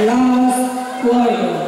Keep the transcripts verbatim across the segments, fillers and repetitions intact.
Last quarter.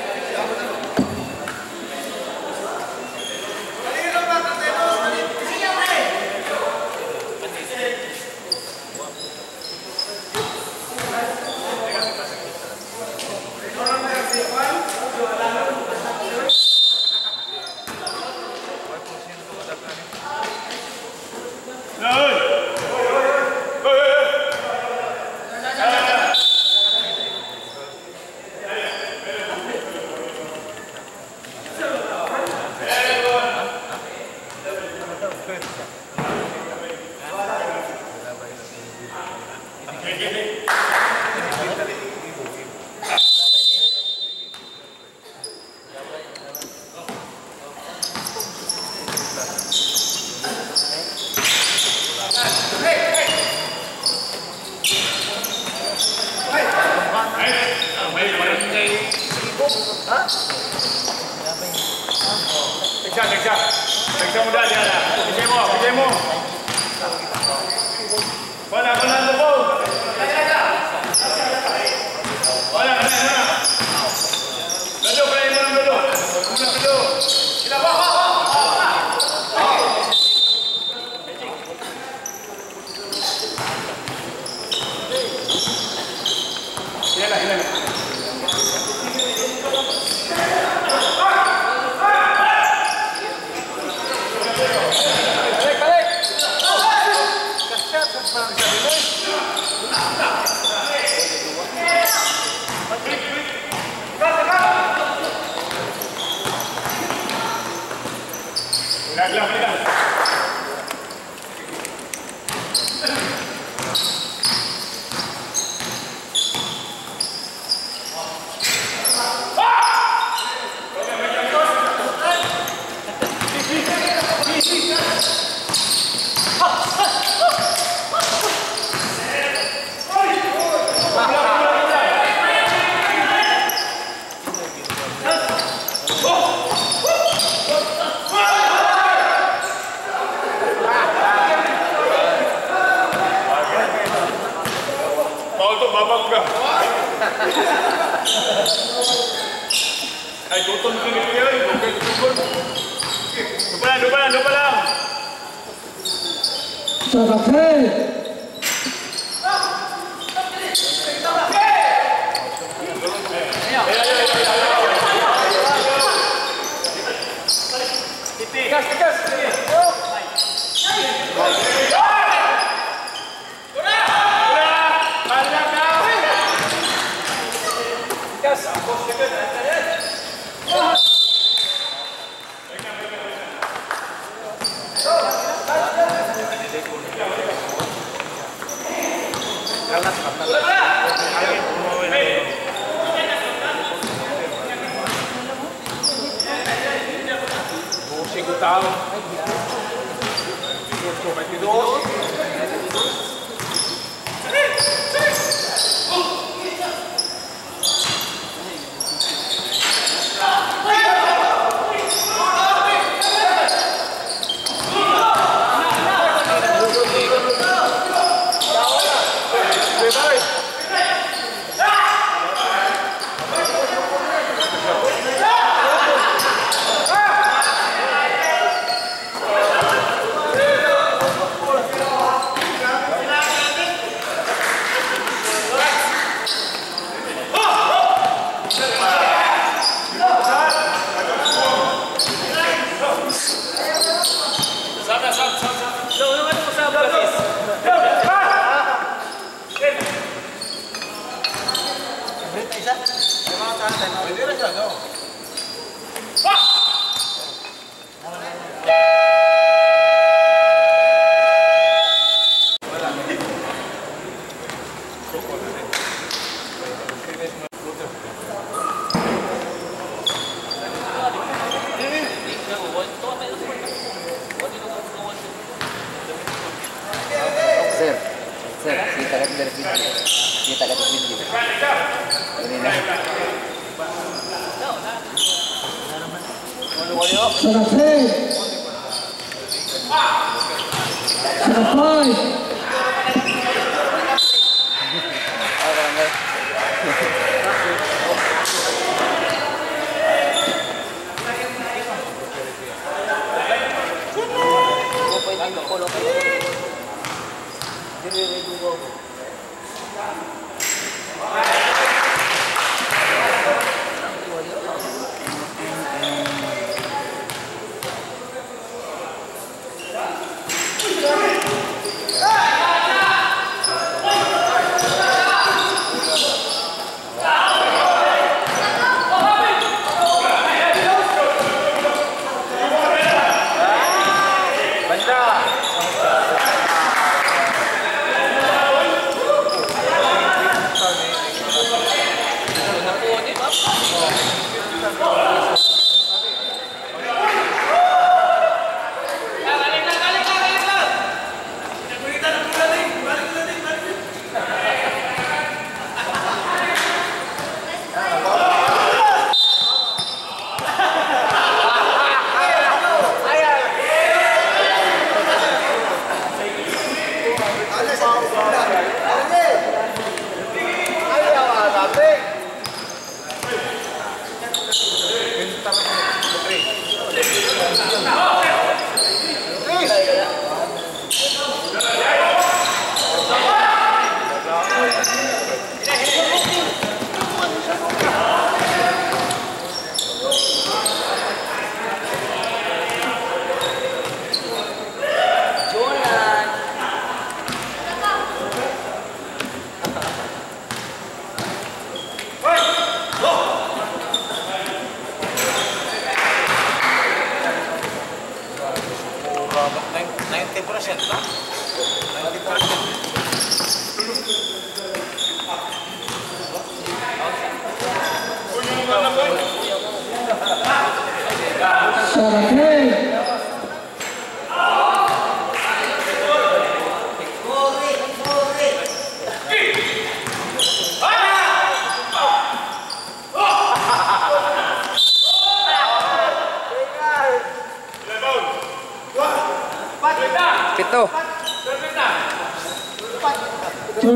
Periksa, periksa. Periksa muda dia lah. Periksa mu, periksa mu. Bola, bola, bola. Bola, bola, bola. Duduk, bola, bola, duduk. Duduk, duduk. Kita bawa, bawa, bawa. Hilang, hilang. Hilang, hilang. Ay, tutun ko nito yun. Okay, tutun. Dupalan, dupalan, dupalan. Sabakay. Tikas, tikas. Tahu. Coba tidur. Sir, sir, kita lihat dari video. Kita lihat video. Ini dah. Sabakay. Sabakay. Oh,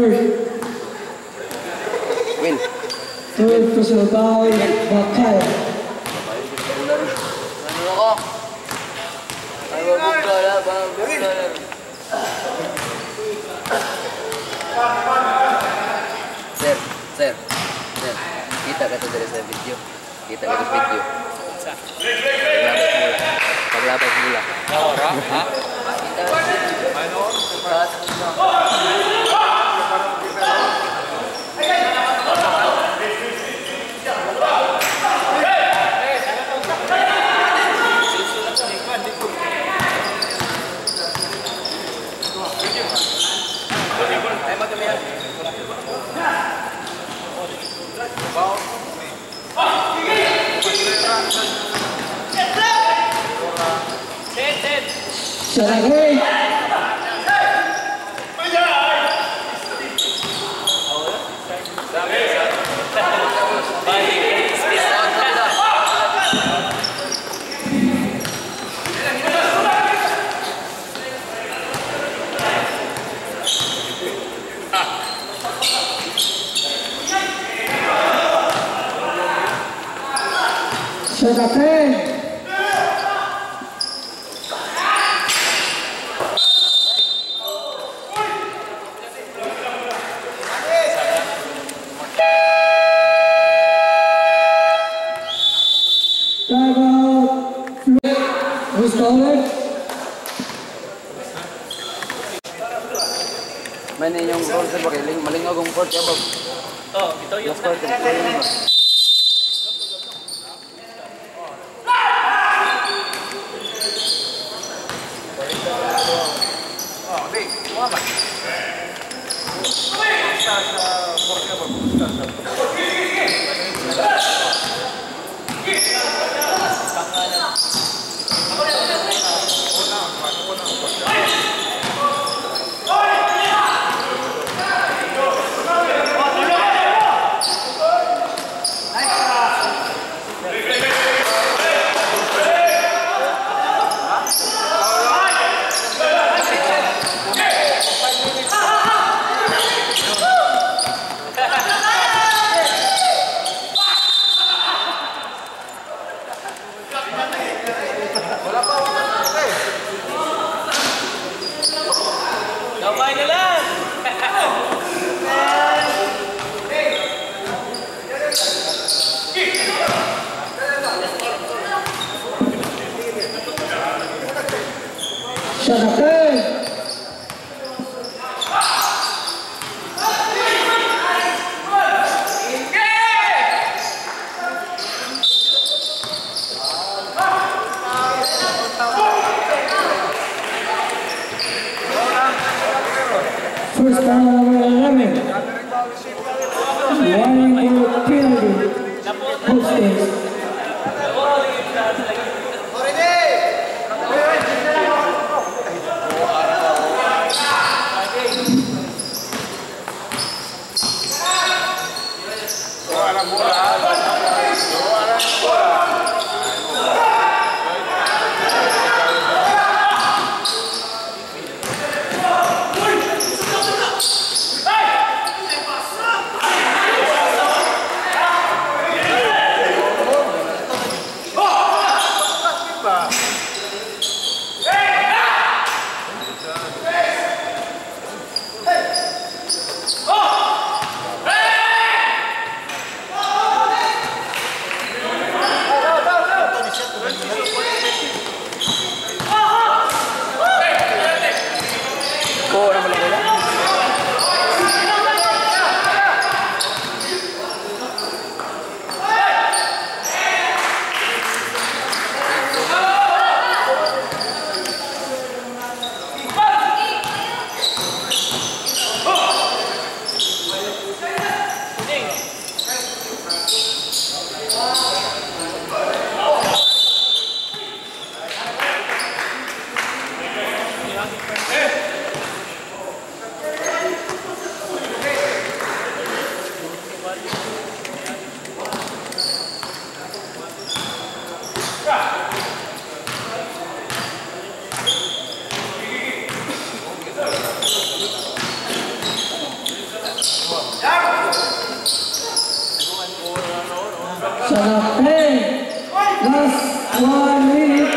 Third. Win. Third personal foul, Bakay. Ano ako? Ay, mabuka na, mabuka na. Sir, sir, sir. Kita ka ito dari sa video. Kita ka ito sa video. Paglabas mula. Paglabas mula. Ha? Kita ka Sarangay. Sarangay. Who's calling? Mana yung goal sa bagiling, maling agong court ya, Bob. Oh, ito yung Last court, ito yung Oh, Vic, kumama. Sa sa court ka ba? Gawin na lang! Sarangay. First down, number eleven. Running for penalty. Hoopsters. Shut hey, last one minute.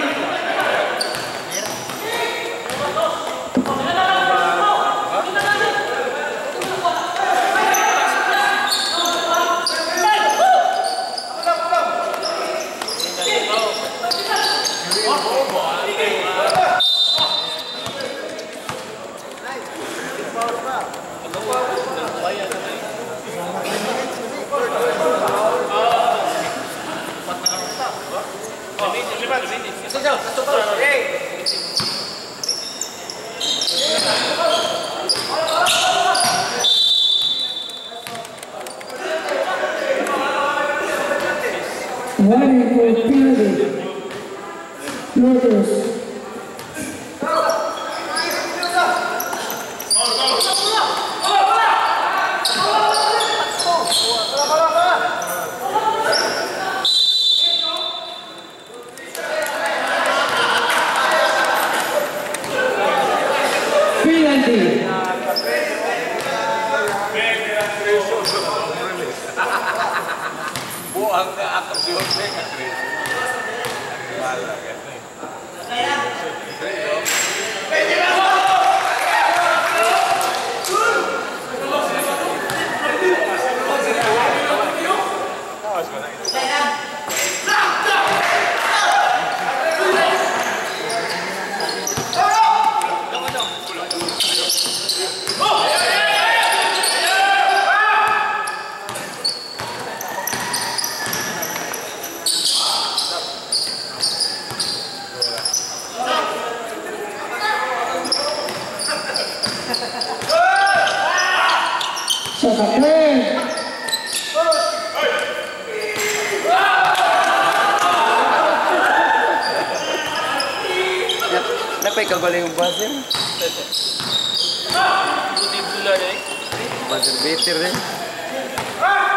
Running for penalty. Hoopsters. Penalty. Buang ke akap dia kan Chris. Malah kan. Shut up, hey. Kenapa kau boleh buzzer? Putih bulan ni. Buzzer better deh.